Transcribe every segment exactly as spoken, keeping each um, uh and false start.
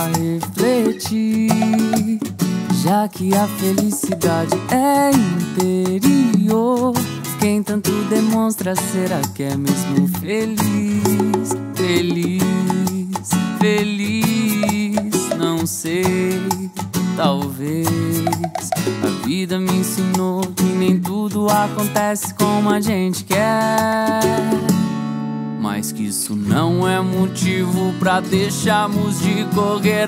a refletir, já que a felicidade é interior. Quem tanto demonstra, será que é mesmo feliz? Feliz, feliz, não sei, talvez. A vida me ensinou que nem tudo acontece como a gente quer, mas que isso não é motivo pra deixarmos de correr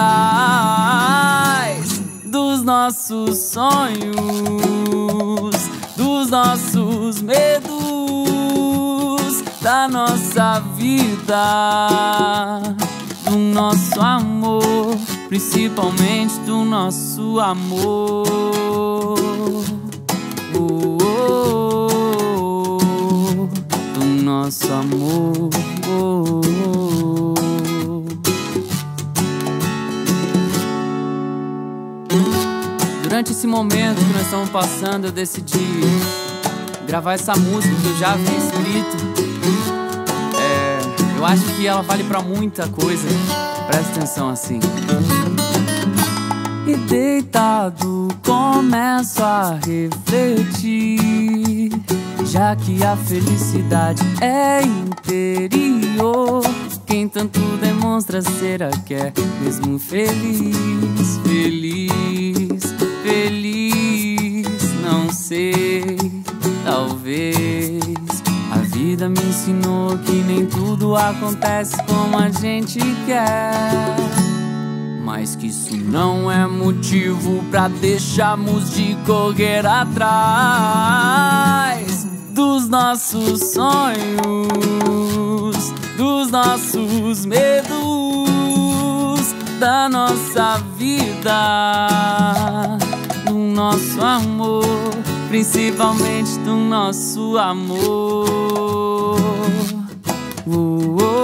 atrás dos nossos sonhos, dos nossos medos, da nossa vida, do nosso amor, principalmente do nosso amor. Oh, oh, oh, do nosso amor. Oh, oh. Durante esse momento que nós estamos passando, eu decidi gravar essa música que eu já havia escrito. É, eu acho que ela vale pra muita coisa. Presta atenção assim. E deitado começo a refletir, já que a felicidade é interior. Quem tanto demonstra, será que é mesmo feliz? Feliz, feliz, não sei, talvez. A vida me ensinou que nem tudo acontece como a gente quer, mas que isso não é motivo pra deixarmos de correr atrás dos nossos sonhos, dos nossos medos, da nossa vida, do nosso amor, principalmente do nosso amor. Oh, oh.